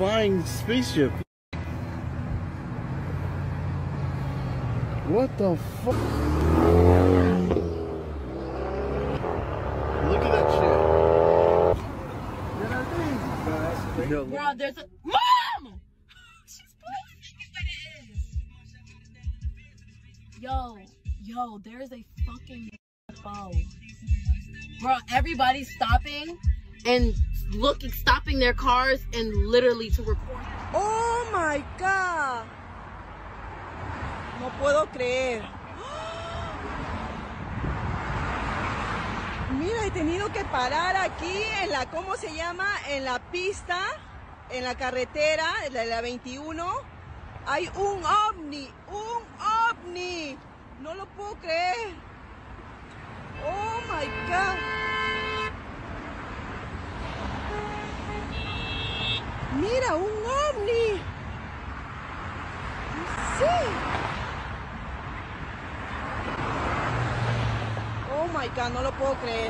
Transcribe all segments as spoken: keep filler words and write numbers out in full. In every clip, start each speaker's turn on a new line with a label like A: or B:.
A: Flying spaceship. What the fuck? Look at that shit.
B: Bro, there's a mom. She's playing. Yo, yo, there's a fucking U F O. Bro, everybody's stopping and looking, stopping their cars and literally to record.
C: Oh my God. No puedo creer. Mira, he tenido que parar aquí en la, ¿cómo se llama? En la pista, en la carretera, de la veintiuno. Hay un ovni, un ovni. No lo puedo creer. Oh my God. Mira, un ovni. Sí. Oh my God, no lo puedo creer.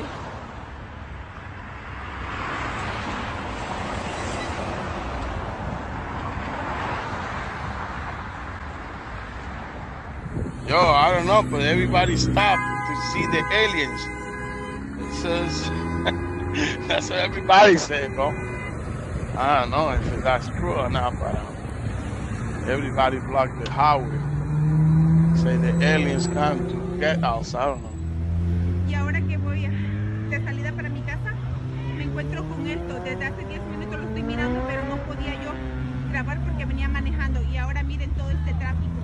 D: Yo, I don't know, but everybody stopped to see the aliens. It says, that's what everybody said, bro. I don't know if that's true or not, but um, everybody blocked the highway. Say the aliens come to get us, I don't know.
E: Y ahora que voy de salida para mi casa, me encuentro con esto. Desde hace diez minutos lo estoy mirando, pero no podía yo grabar porque venía manejando. Y ahora miren todo este tráfico.